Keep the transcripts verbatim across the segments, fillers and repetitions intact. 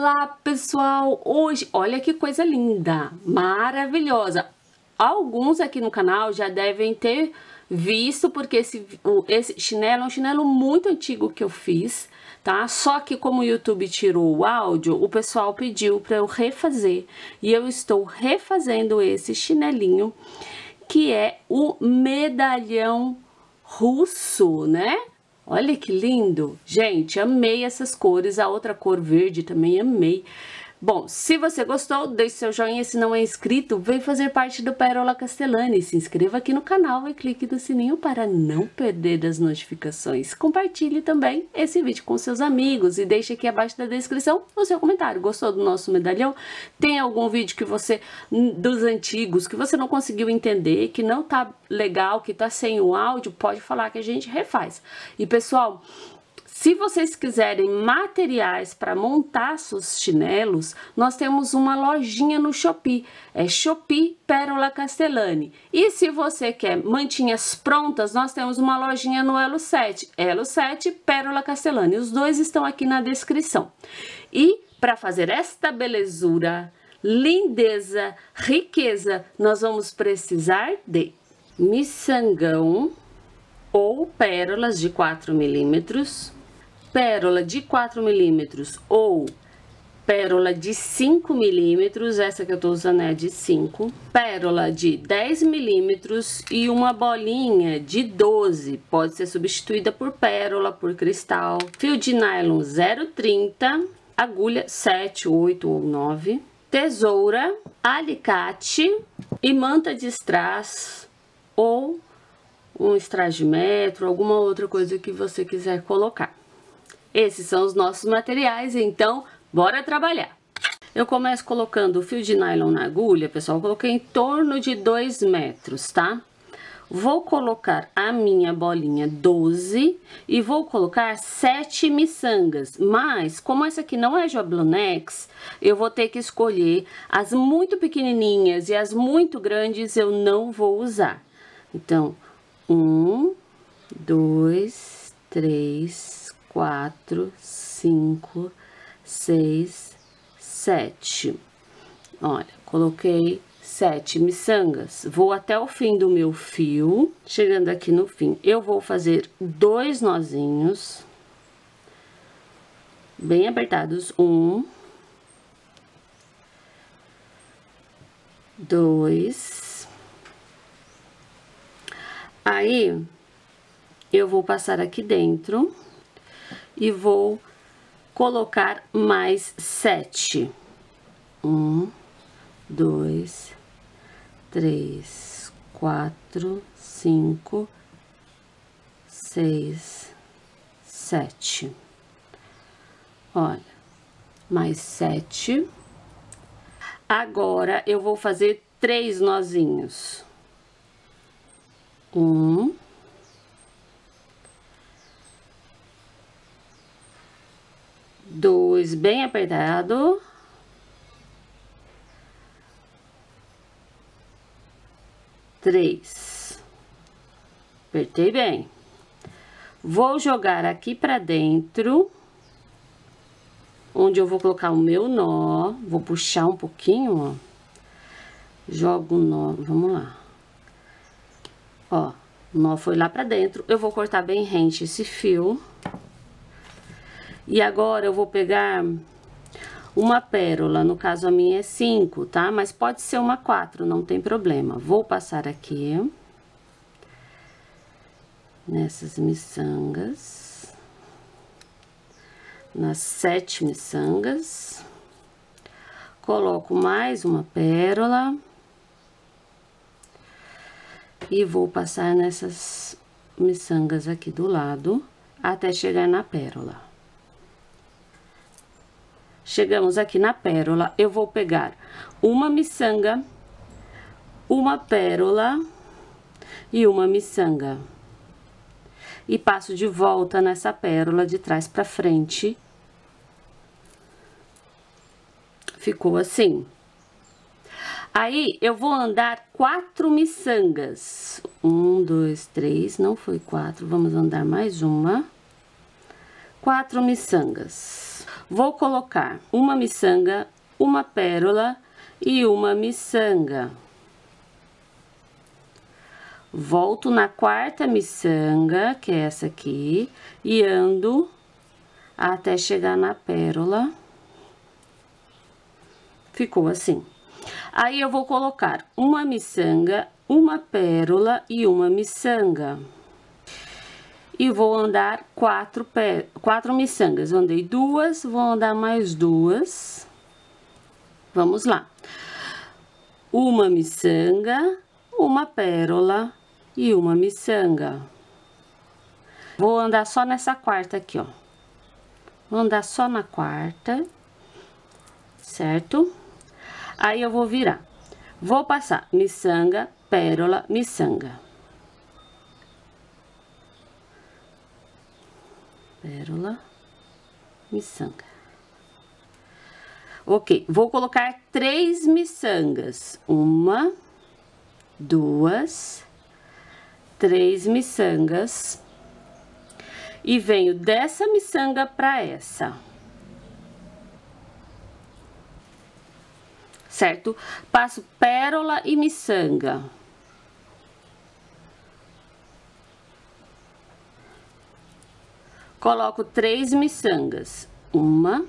Olá, pessoal! Hoje, olha que coisa linda, maravilhosa. Alguns aqui no canal já devem ter visto, porque esse, esse chinelo é um chinelo muito antigo que eu fiz, tá? Só que como o YouTube tirou o áudio, o pessoal pediu para eu refazer. E eu estou refazendo esse chinelinho, que é o medalhão russo, né? Olha que lindo! Gente, amei essas cores, a outra cor verde também amei. Bom, se você gostou, deixe seu joinha, se não é inscrito, vem fazer parte do Pérola Castellani. Se inscreva aqui no canal e clique no sininho para não perder as notificações. Compartilhe também esse vídeo com seus amigos e deixe aqui abaixo da descrição o seu comentário. Gostou do nosso medalhão? Tem algum vídeo que você, dos antigos, que você não conseguiu entender, que não tá legal, que tá sem o áudio? Pode falar que a gente refaz. E pessoal, se vocês quiserem materiais para montar seus chinelos, nós temos uma lojinha no Shopee, é Shopee Pérola Castellani. E se você quer mantinhas prontas, nós temos uma lojinha no Elo sete, Elo sete Pérola Castellani. Os dois estão aqui na descrição. E para fazer esta belezura, lindeza, riqueza, nós vamos precisar de miçangão ou pérolas de quatro milímetros, pérola de quatro milímetros ou pérola de cinco milímetros, essa que eu tô usando é de cinco, pérola de dez milímetros e uma bolinha de doze, pode ser substituída por pérola, por cristal, fio de nylon zero vírgula trinta, agulha sete, oito ou nove, tesoura, alicate e manta de strass ou um strass de metro, alguma outra coisa que você quiser colocar. Esses são os nossos materiais, então bora trabalhar. Eu começo colocando o fio de nylon na agulha, pessoal, eu coloquei em torno de dois metros, tá? Vou colocar a minha bolinha doze e vou colocar sete miçangas, mas como essa aqui não é jablonex, eu vou ter que escolher as muito pequenininhas e as muito grandes eu não vou usar. Então, um, dois, três, quatro, cinco, seis, sete. Olha, coloquei sete miçangas. Vou até o fim do meu fio. Chegando aqui no fim, eu vou fazer dois nozinhos bem apertados. Um, dois. Aí, eu vou passar aqui dentro e vou colocar mais sete. Um, dois, três, quatro, cinco, seis, sete. Olha, mais sete. Agora, eu vou fazer três nozinhos. Um, dois, bem apertado, três, apertei bem. Vou jogar aqui pra dentro, onde eu vou colocar o meu nó, vou puxar um pouquinho, ó, jogo o nó, vamos lá. Ó, o nó foi lá pra dentro, eu vou cortar bem rente esse fio. E agora eu vou pegar uma pérola, no caso a minha é cinco, tá? Mas pode ser uma quatro, não tem problema. Vou passar aqui, nessas miçangas, nas sete miçangas. Coloco mais uma pérola. E vou passar nessas miçangas aqui do lado, até chegar na pérola. Chegamos aqui na pérola, eu vou pegar uma miçanga, uma pérola e uma miçanga. E passo de volta nessa pérola de trás pra frente. Ficou assim. Aí, eu vou andar quatro miçangas. Um, dois, três, não foi quatro, vamos andar mais uma. Quatro miçangas. Vou colocar uma miçanga, uma pérola e uma miçanga. Volto na quarta miçanga, que é essa aqui, e ando até chegar na pérola. Ficou assim. Aí, eu vou colocar uma miçanga, uma pérola e uma miçanga. E vou andar quatro, pé, quatro miçangas. Andei duas, vou andar mais duas. Vamos lá. Uma miçanga, uma pérola e uma miçanga. Vou andar só nessa quarta aqui, ó. Vou andar só na quarta, certo? Aí, eu vou virar. Vou passar miçanga, pérola, miçanga. Pérola, miçanga. Ok, vou colocar três miçangas. Uma, duas, três miçangas. E venho dessa miçanga para essa. Certo? Passo pérola e miçanga. Coloco três miçangas. Uma,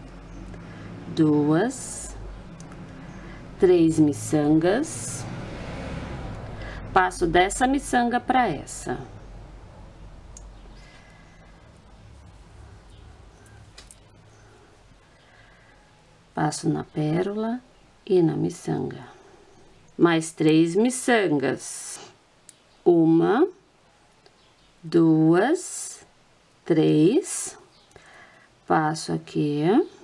duas, três miçangas. Passo dessa miçanga para essa. Passo na pérola e na miçanga. Mais três miçangas. Uma, duas, três. Passo aqui,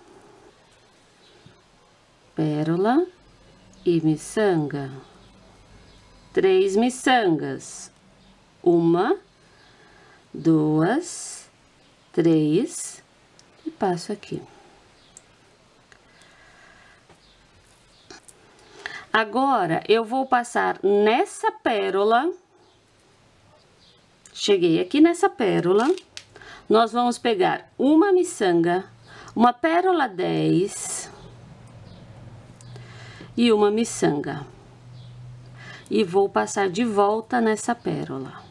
pérola e miçanga. Três miçangas. Uma, duas, três. E passo aqui. Agora, eu vou passar nessa pérola. Cheguei aqui nessa pérola. Nós vamos pegar uma miçanga, uma pérola dez e uma miçanga. E vou passar de volta nessa pérola.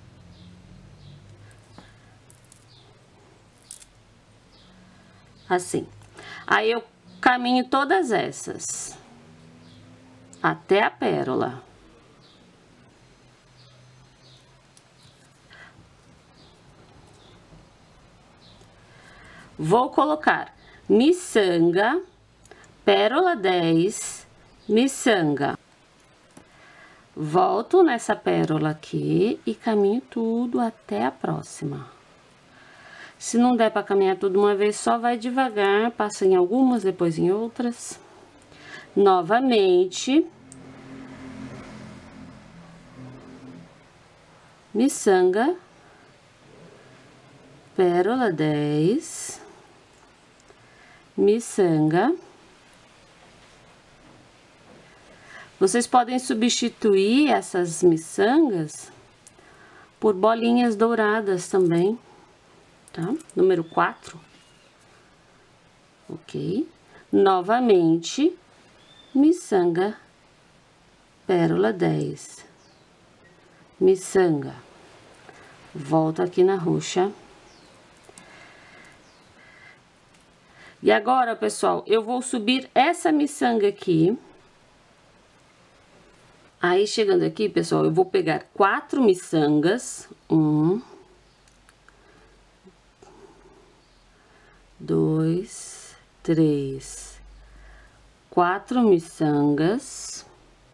Assim. Aí, eu caminho todas essas até a pérola. Vou colocar miçanga, pérola dez, miçanga. Volto nessa pérola aqui e caminho tudo até a próxima. Se não der para caminhar tudo uma vez só, vai devagar, passa em algumas, depois em outras. Novamente. Miçanga, pérola dez, miçanga. Vocês podem substituir essas miçangas por bolinhas douradas também, tá? Número quatro. Ok. Novamente, miçanga, pérola dez, miçanga. Volto aqui na roxa. E agora, pessoal, eu vou subir essa miçanga aqui. Aí, chegando aqui, pessoal, eu vou pegar quatro miçangas. Um, dois, três, quatro miçangas.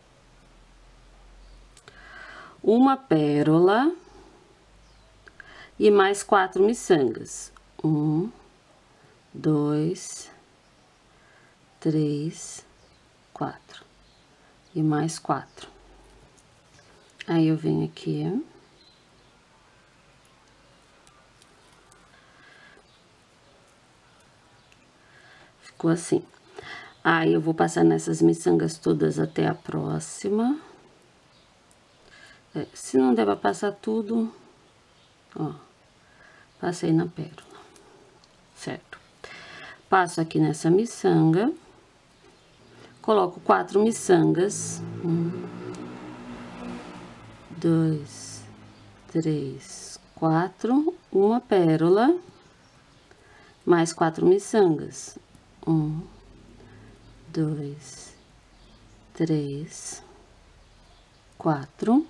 Uma pérola. E mais quatro miçangas. Um, dois, três, quatro. E mais quatro. Aí, eu venho aqui. Ficou assim. Aí, eu vou passar nessas miçangas todas até a próxima. É, se não der pra passar tudo, ó, passei na pérola, certo? Passo aqui nessa miçanga, coloco quatro miçangas. Um, dois, três, quatro, uma pérola, mais quatro miçangas. Um, dois, três, quatro.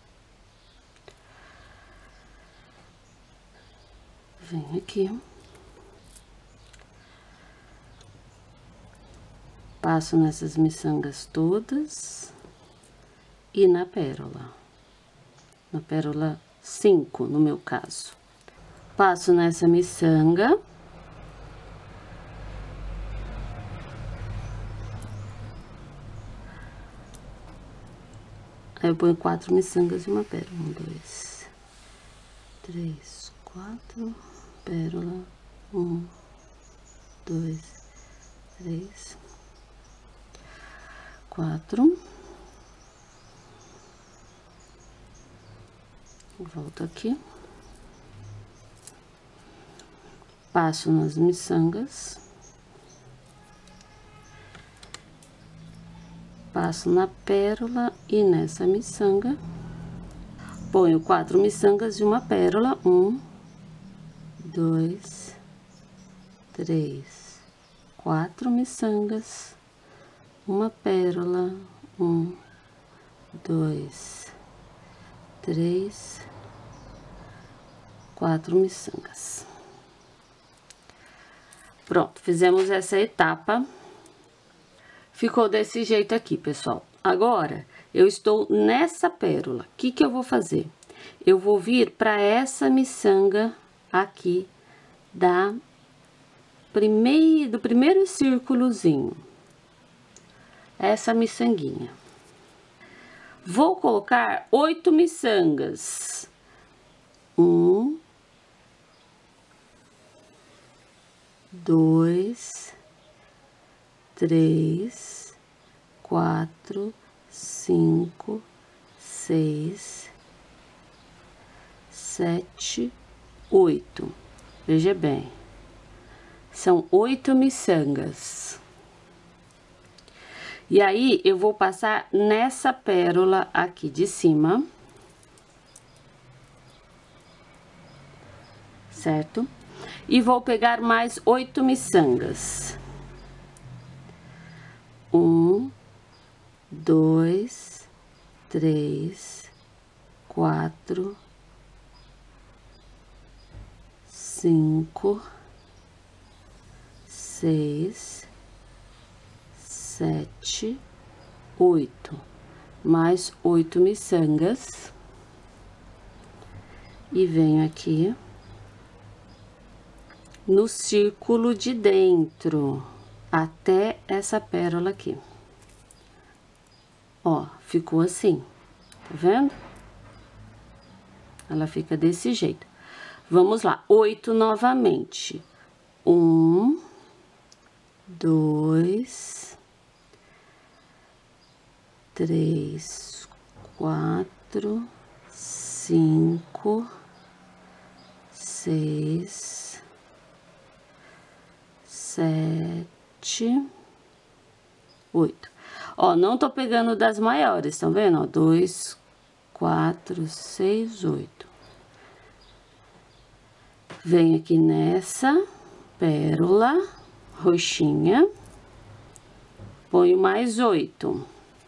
Venho aqui. Passo nessas miçangas todas e na pérola. Na pérola cinco, no meu caso. Passo nessa miçanga. Aí eu ponho quatro miçangas e uma pérola. Um, dois, três, quatro, pérola. Um, dois, três, quatro. Volto aqui. Passo nas miçangas. Passo na pérola e nessa miçanga. Ponho quatro miçangas e uma pérola. Um, dois, três, quatro miçangas, uma pérola. Um, dois, três, quatro miçangas. Pronto, fizemos essa etapa. Ficou desse jeito aqui, pessoal. Agora, eu estou nessa pérola. O que que eu vou fazer? Eu vou vir para essa miçanga aqui da primeiro, do primeiro círculozinho. Essa miçanguinha. Vou colocar oito miçangas. Um, dois, três, quatro, cinco, seis, sete, oito. Veja bem, são oito miçangas. E aí, eu vou passar nessa pérola aqui de cima, certo? E vou pegar mais oito miçangas. Um, dois, três, quatro, cinco, seis, sete, oito, mais oito miçangas. E venho aqui no círculo de dentro, até essa pérola aqui. Ó, ficou assim, tá vendo? Ela fica desse jeito. Vamos lá, oito novamente. Um, dois, três, quatro, cinco, seis, sete, oito. Ó, não tô pegando das maiores, tá vendo? Ó, dois, quatro, seis, oito. Venho aqui nessa pérola roxinha, ponho mais oito.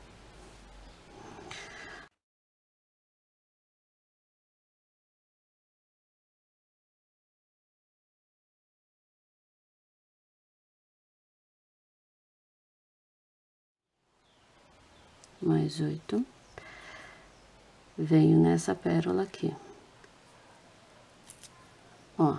Mais oito. Venho nessa pérola aqui. Ó.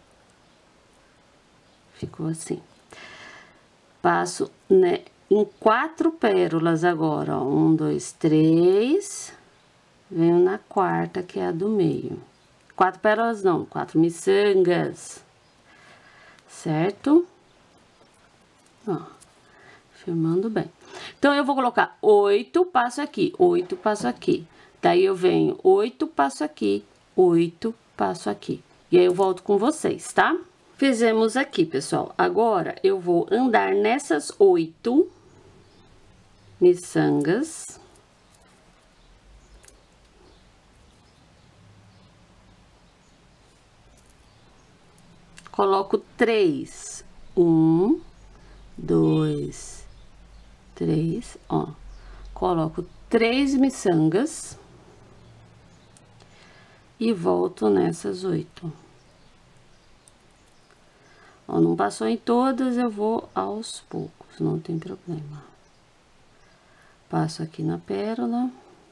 Ficou assim. Passo, né, em quatro pérolas agora, ó. Um, dois, três. Venho na quarta, que é a do meio. Quatro pérolas não, quatro miçangas. Certo? Ó. Firmando bem. Então, eu vou colocar oito, passo aqui, oito, passo aqui. Daí, eu venho oito, passo aqui, oito, passo aqui. E aí, eu volto com vocês, tá? Fizemos aqui, pessoal. Agora, eu vou andar nessas oito miçangas. Coloco três. Um, dois, três, ó. Coloco três miçangas. E volto nessas oito. Ó, não passou em todas, eu vou aos poucos, não tem problema. Passo aqui na pérola.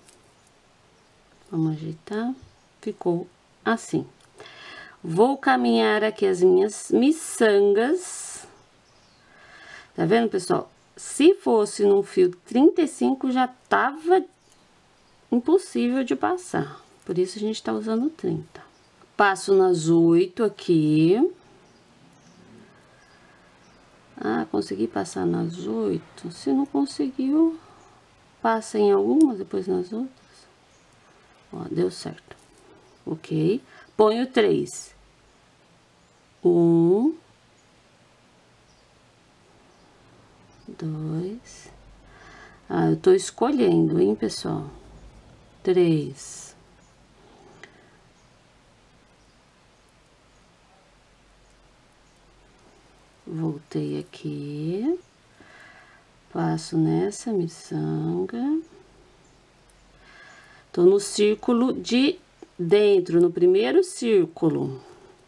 Vamos ajeitar. Ficou assim. Vou caminhar aqui as minhas miçangas. Tá vendo, pessoal? Se fosse num fio trinta e cinco, já tava impossível de passar. Por isso, a gente tá usando trinta. Passo nas oito aqui. Ah, consegui passar nas oito. Se não conseguiu, passa em algumas, depois nas outras. Ó, deu certo. Ok. Ponho três. Um. Dois. Ah, eu tô escolhendo, hein, pessoal? Três. Voltei aqui, passo nessa miçanga, tô no círculo de dentro, no primeiro círculo.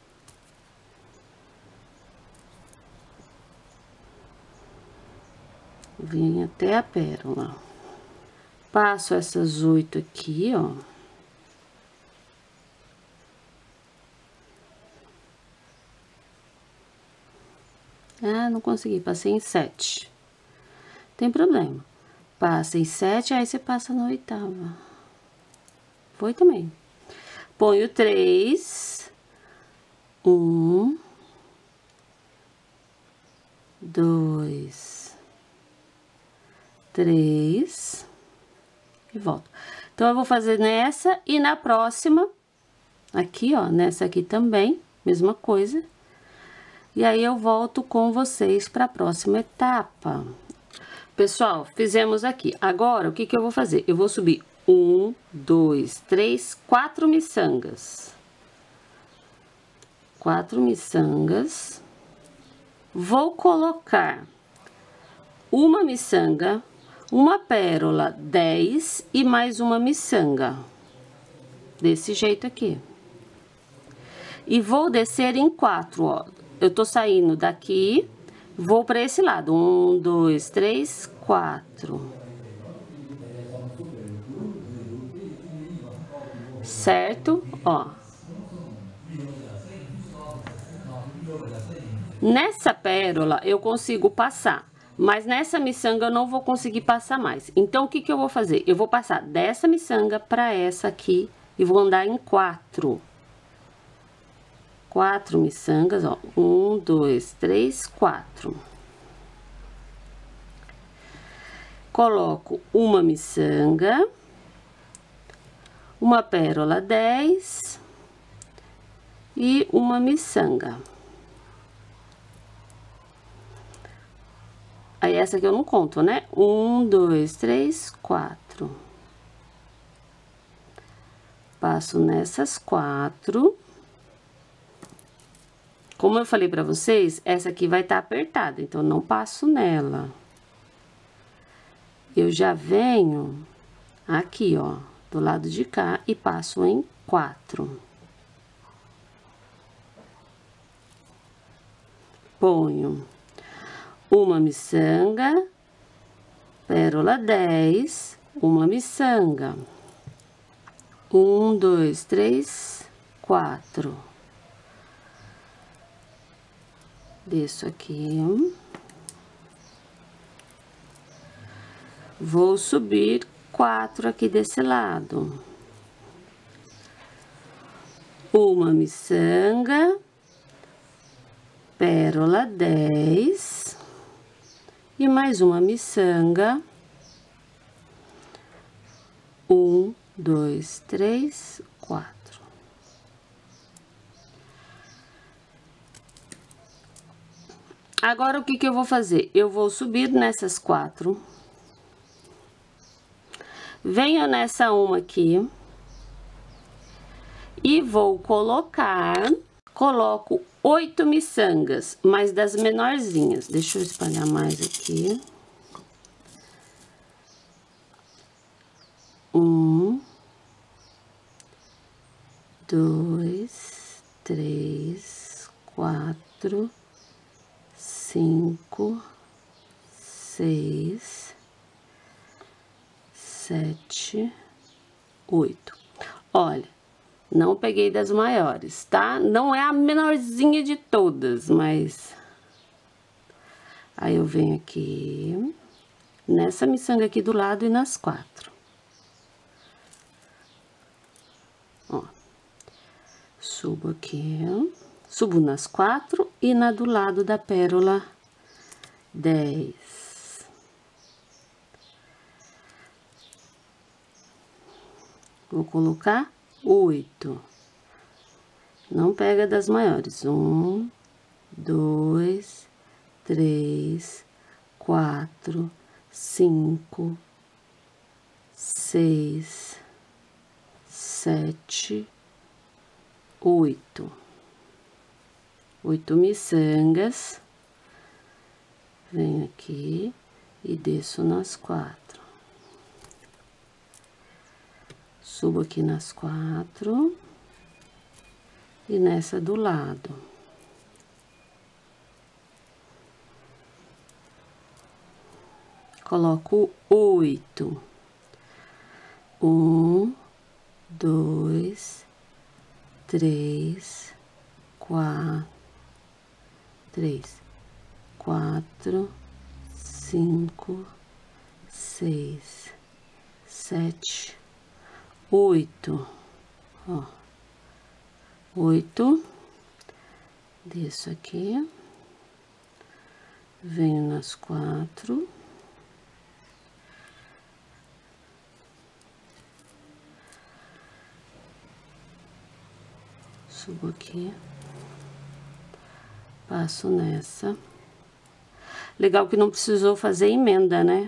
Vim até a pérola. Passo essas oito aqui, ó. Ah, não consegui, passei em sete. Tem problema. Passa em sete, aí você passa na oitava. Foi também. Ponho três. Um. Dois. Três. E volto. Então, eu vou fazer nessa e na próxima, aqui, ó, nessa aqui também, mesma coisa. E aí, eu volto com vocês para a próxima etapa. Pessoal, fizemos aqui. Agora, o que que eu vou fazer? Eu vou subir um, dois, três, quatro miçangas. Quatro miçangas. Vou colocar uma miçanga, uma pérola, dez e mais uma miçanga. Desse jeito aqui. E vou descer em quatro, ó. Eu tô saindo daqui, vou para esse lado. Um, dois, três, quatro. Certo? Ó. Nessa pérola, eu consigo passar. Mas nessa miçanga, eu não vou conseguir passar mais. Então, o que que eu vou fazer? Eu vou passar dessa miçanga para essa aqui e vou andar em quatro. Quatro miçangas, ó. Um, dois, três, quatro. Coloco uma miçanga, uma pérola dez e uma miçanga. Aí, essa aqui eu não conto, né? Um, dois, três, quatro. Passo nessas quatro. Como eu falei pra vocês, essa aqui vai estar apertada, então eu não passo nela. Eu já venho aqui, ó, do lado de cá e passo em quatro. Ponho uma miçanga, pérola dez, uma miçanga. Um, dois, três, quatro. Desço aqui. Vou subir quatro aqui desse lado. Uma miçanga, pérola dez e mais uma miçanga. Um, dois, três, quatro. Agora, o que que eu vou fazer? Eu vou subir nessas quatro. Venho nessa uma aqui. E vou colocar, coloco oito miçangas, mas das menorzinhas. Deixa eu espalhar mais aqui. Um, dois, três, quatro, cinco, seis, sete, oito. Olha, não peguei das maiores, tá? Não é a menorzinha de todas, mas... Aí eu venho aqui, nessa miçanga aqui do lado e nas quatro. Ó. Subo aqui, subo nas quatro e na do lado da pérola, dez. Vou colocar oito. Não pega das maiores. Um, dois, três, quatro, cinco, seis, sete, oito. Oito miçangas. Venho aqui e desço nas quatro. Subo aqui nas quatro e nessa do lado. Coloco oito. Um, dois, três, quatro, três, quatro, cinco, seis, sete, oito, ó, oito, desço aqui, venho nas quatro, subo aqui, passo nessa. Legal que não precisou fazer emenda, né?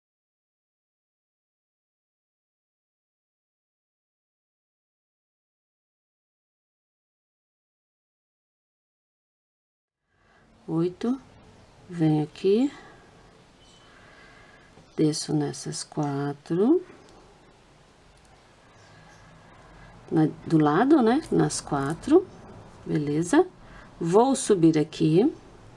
Oito, venho aqui, desço nessas quatro, na, do lado, né? Nas quatro, beleza? Vou subir aqui,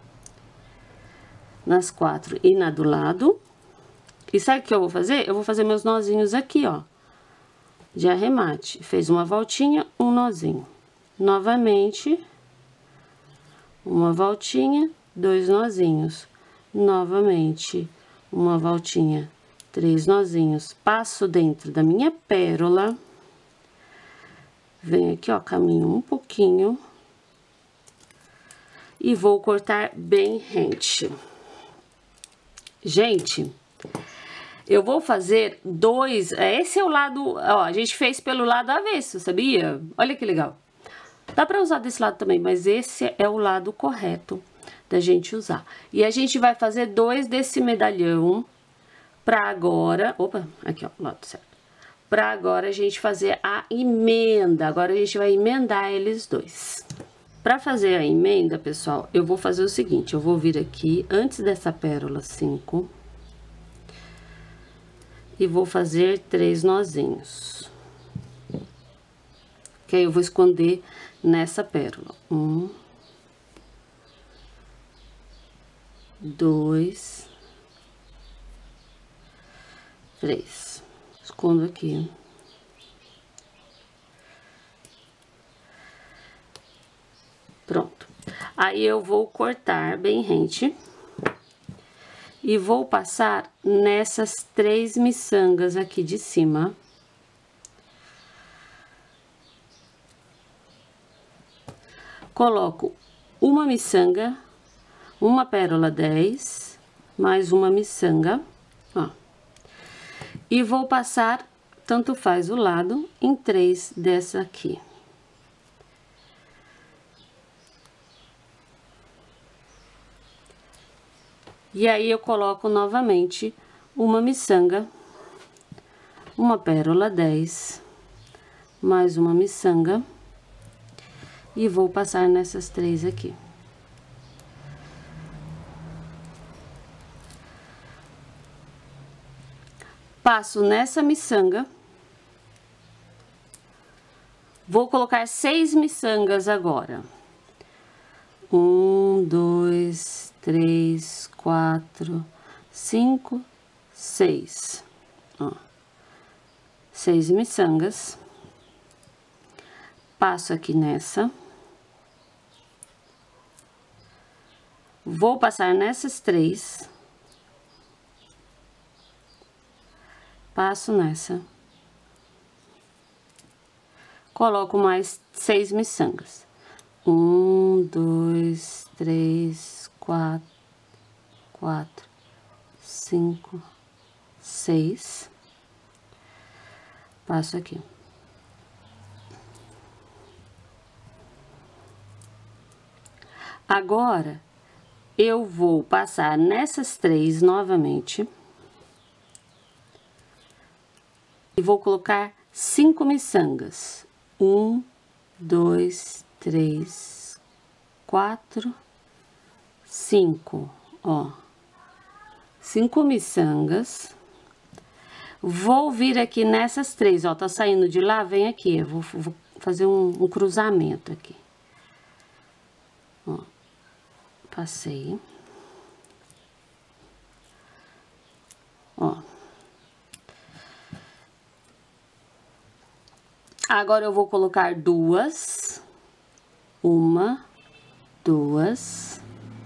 nas quatro e na do lado. E sabe o que eu vou fazer? Eu vou fazer meus nozinhos aqui, ó, de arremate. Fez uma voltinha, um nozinho. Novamente, uma voltinha, dois nozinhos. Novamente, uma voltinha, três nozinhos. Passo dentro da minha pérola. Venho aqui, ó, caminho um pouquinho. E vou cortar bem rente. Gente, eu vou fazer dois... Esse é o lado... Ó, a gente fez pelo lado avesso, sabia? Olha que legal. Dá pra usar desse lado também, mas esse é o lado correto da gente usar. E a gente vai fazer dois desse medalhão pra agora... Opa, aqui ó, o lado certo. Pra agora a gente fazer a emenda. Agora a gente vai emendar eles dois. Pra fazer a emenda, pessoal, eu vou fazer o seguinte. Eu vou vir aqui, antes dessa pérola cinco... E vou fazer três nozinhos. Que aí eu vou esconder nessa pérola. Um, dois, três. Escondo aqui. Pronto. Aí eu vou cortar bem rente. E vou passar nessas três miçangas aqui de cima. Coloco uma miçanga, uma pérola dez, mais uma miçanga, ó. E vou passar, tanto faz o lado, em três dessa aqui. E aí eu coloco novamente uma miçanga, uma pérola dez, mais uma miçanga, e vou passar nessas três aqui. Passo nessa miçanga. Vou colocar seis miçangas agora. Um, dois, três, quatro, cinco, seis. Ó, seis miçangas. Passo aqui nessa. Vou passar nessas três. Passo nessa. Coloco mais seis miçangas. Um, dois, três, quatro, quatro, cinco, seis. Passo aqui. Agora, eu vou passar nessas três novamente. E vou colocar cinco miçangas. Um, dois, três, quatro, cinco, ó. Cinco miçangas. Vou vir aqui nessas três, ó, tá saindo de lá, vem aqui. Eu vou, vou fazer um, um cruzamento aqui. Ó, passei. Ó. Agora, eu vou colocar duas. Uma, duas.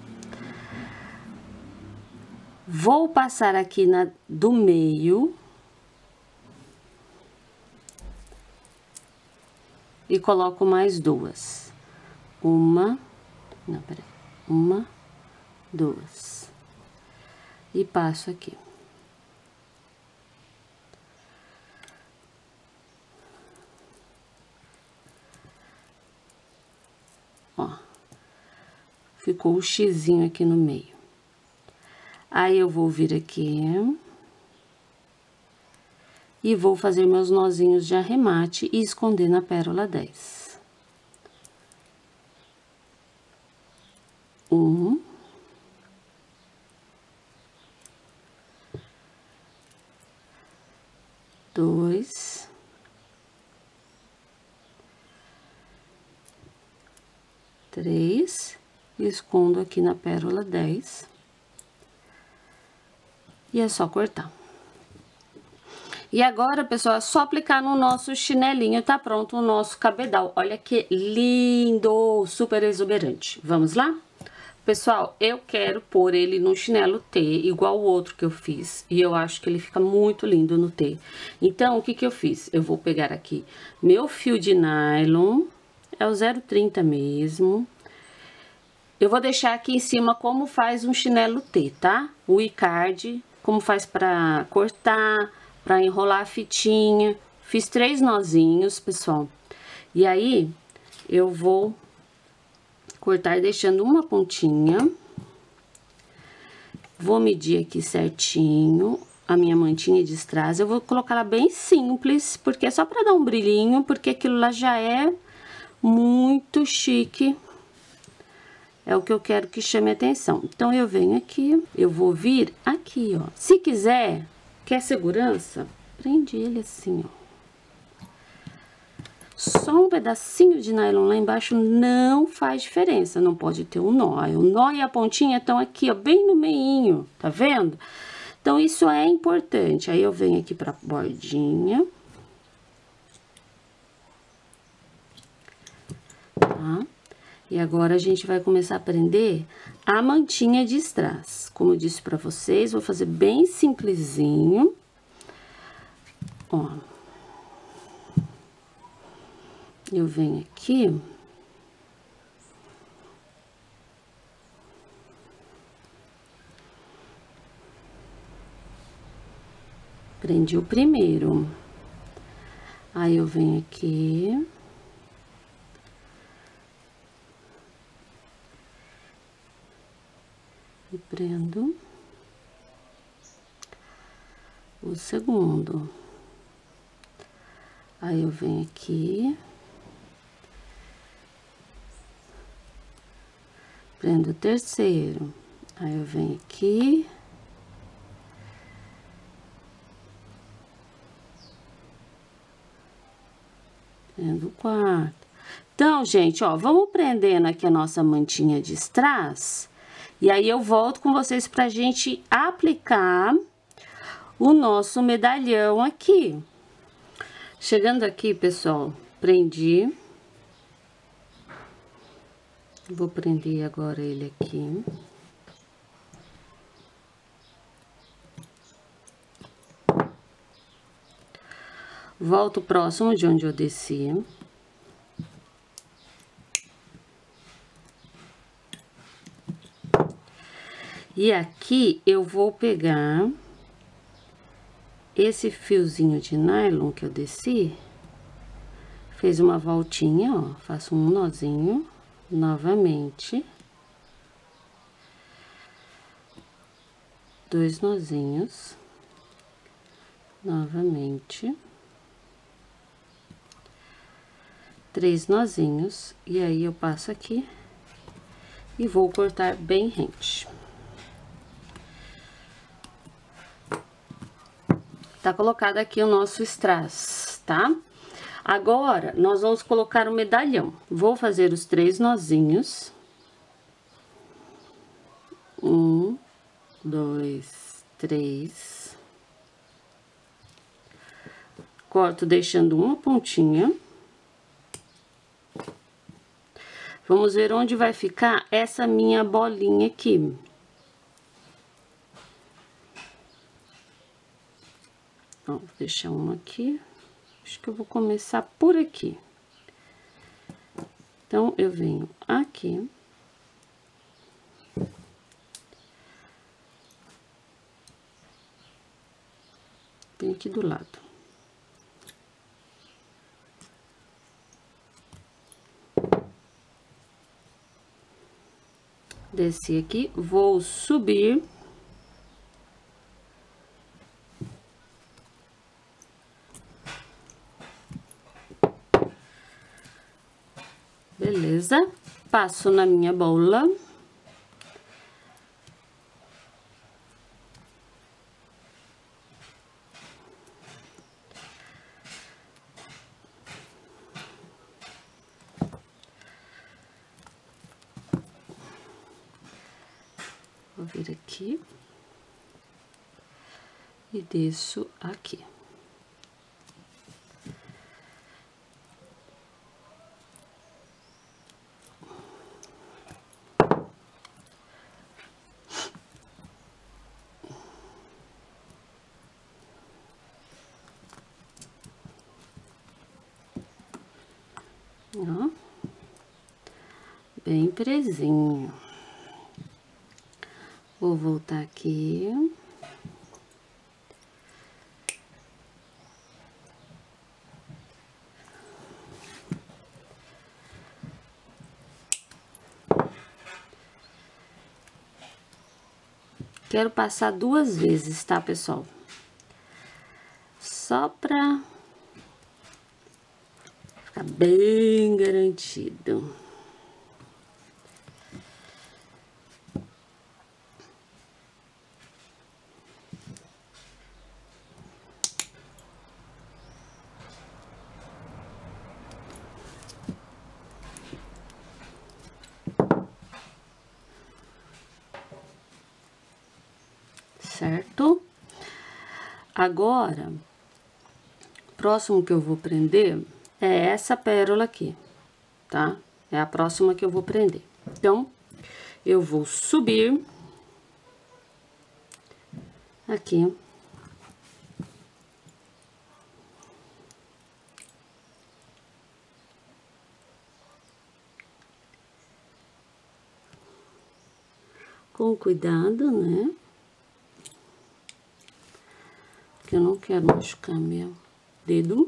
Vou passar aqui na do meio. E coloco mais duas. Uma, não, peraí. Uma, duas. E passo aqui. Ó, ficou o xizinho aqui no meio. Aí, eu vou vir aqui e vou fazer meus nozinhos de arremate e esconder na pérola dez. Um. Dois. Três, e escondo aqui na pérola dez. E é só cortar. E agora, pessoal, é só aplicar no nosso chinelinho, tá pronto o nosso cabedal. Olha que lindo, super exuberante. Vamos lá? Pessoal, eu quero pôr ele no chinelo T, igual o outro que eu fiz. E eu acho que ele fica muito lindo no T. Então, o que que eu fiz? Eu vou pegar aqui meu fio de nylon. É o zero trinta mesmo. Eu vou deixar aqui em cima como faz um chinelo T, tá? O I-card, como faz pra cortar, pra enrolar a fitinha. Fiz três nozinhos, pessoal. E aí, eu vou cortar deixando uma pontinha. Vou medir aqui certinho a minha mantinha de strass. Eu vou colocar ela bem simples, porque é só pra dar um brilhinho, porque aquilo lá já é muito chique. É o que eu quero que chame a atenção. Então, eu venho aqui, eu vou vir aqui, ó. Se quiser, quer segurança, prende ele assim, ó. Só um pedacinho de nylon lá embaixo não faz diferença, não pode ter um nó. O nó e a pontinha estão aqui, ó, bem no meinho, tá vendo? Então, isso é importante. Aí, eu venho aqui pra bordinha. Tá? E agora, a gente vai começar a prender a mantinha de strass. Como eu disse pra vocês, vou fazer bem simplesinho. Ó. Eu venho aqui. Prendi o primeiro. Aí, eu venho aqui. E prendo. o segundo. Aí eu venho aqui, prendo o terceiro, aí eu venho aqui, prendo o quarto. Então, gente, ó, vamos prendendo aqui a nossa mantinha de strass, e aí eu volto com vocês pra gente aplicar o nosso medalhão aqui. Chegando aqui, pessoal, prendi. Vou prender agora ele aqui. Volto próximo de onde eu desci. E aqui eu vou pegar esse fiozinho de nylon que eu desci, fez uma voltinha, ó, faço um nozinho, novamente, dois nozinhos, novamente, três nozinhos, e aí eu passo aqui e vou cortar bem rente. Tá colocado aqui o nosso strass, tá? Agora, nós vamos colocar o medalhão. Vou fazer os três nozinhos. Um, dois, três. Corto deixando uma pontinha. Vamos ver onde vai ficar essa minha bolinha aqui. Ó, vou deixar uma aqui. Acho que eu vou começar por aqui. Então, eu venho aqui. Venho aqui do lado. Desci aqui, vou subir. Beleza? Passo na minha bola. Vou vir aqui. E desço aqui. Ó, bem presinho. Vou voltar aqui. Quero passar duas vezes, tá, pessoal? Só pra ficar bem garantido. Certo? Agora, próximo que eu vou prender é essa pérola aqui, tá? É a próxima que eu vou prender. Então, eu vou subir aqui. Com cuidado, né? Porque eu não quero machucar meu dedo.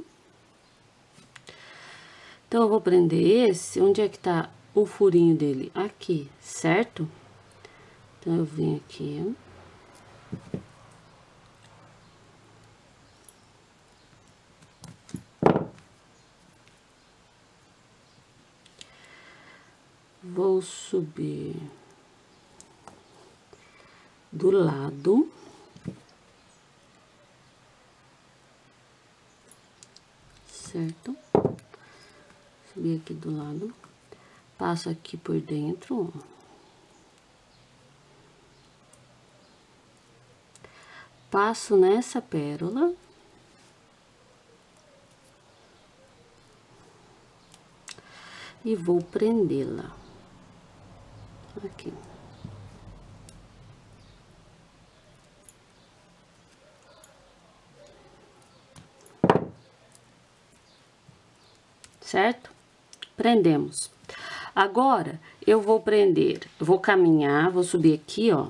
Então, eu vou prender esse. Onde é que tá o furinho dele? Aqui, certo? Então, eu venho aqui. subir do lado. Certo? Subir aqui do lado. Passo aqui por dentro, ó. Passo nessa pérola. E vou prendê-la. Aqui. Certo? Prendemos. Agora, eu vou prender, vou caminhar, vou subir aqui, ó.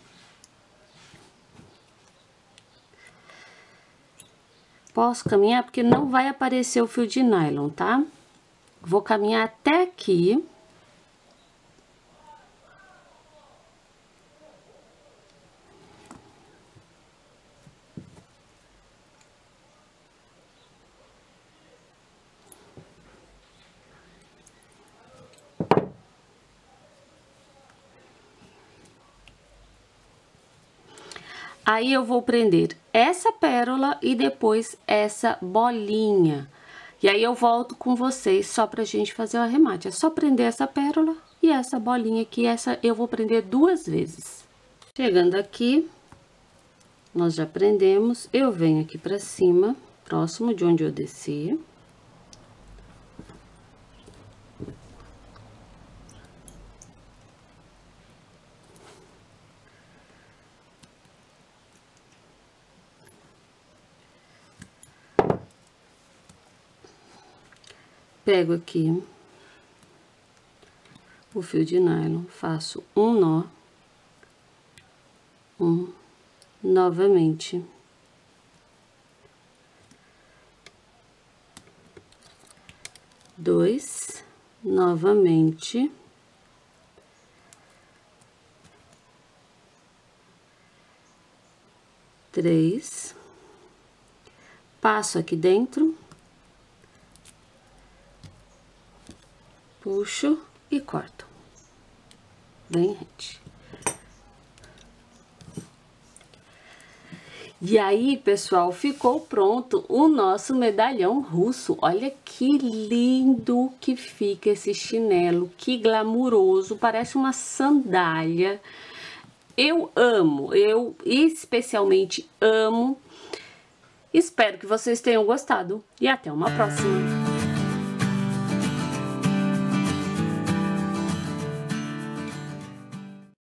Posso caminhar porque não vai aparecer o fio de nylon, tá? Vou caminhar até aqui. Aí, eu vou prender essa pérola e depois essa bolinha. E aí, eu volto com vocês só pra gente fazer o arremate. É só prender essa pérola e essa bolinha aqui. Essa eu vou prender duas vezes. Chegando aqui, nós já prendemos. Eu venho aqui pra cima, próximo de onde eu desci. Pego aqui o fio de nylon, faço um nó, um, novamente, dois, novamente, três, passo aqui dentro. Puxo e corto. Bem rente. E aí, pessoal, ficou pronto o nosso medalhão russo. Olha que lindo que fica esse chinelo, que glamuroso, parece uma sandália. Eu amo, eu especialmente amo. Espero que vocês tenham gostado e até uma próxima.